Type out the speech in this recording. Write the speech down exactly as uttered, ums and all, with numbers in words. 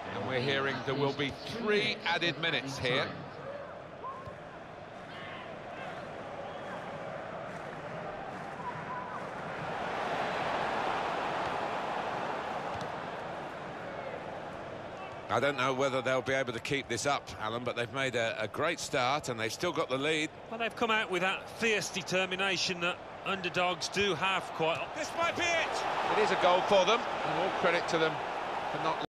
And we're hearing there will be three added minutes here. I don't know whether they'll be able to keep this up, Alan, but they've made a, a great start and they've still got the lead. Well, they've come out with that fierce determination that underdogs do have quite... This might be it! It is a goal for them, and all credit to them for not...